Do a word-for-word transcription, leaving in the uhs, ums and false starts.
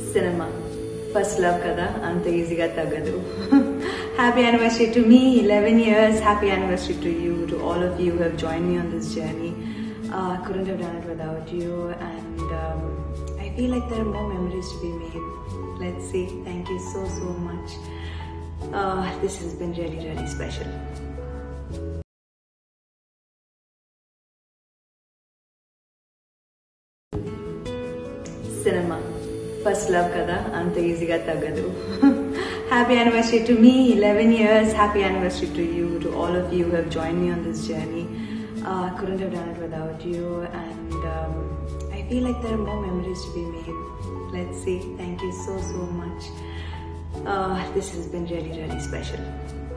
Cinema. First love kada, anta easyga tagadu. Happy anniversary to me, eleven years. Happy anniversary to you, to all of you who have joined me on this journey. Uh, I couldn't have done it without you, and um, I feel like there are more memories to be made. Let's see. Thank you so, so much. Uh, this has been really, really special. Cinema. First love kada, anta easyga tagadu. Happy anniversary to me, eleven years. Happy anniversary to you, to all of you who have joined me on this journey. Uh, I couldn't have done it without you, and um, I feel like there are more memories to be made. Let's see. Thank you so, so much. Uh, this has been really, really special.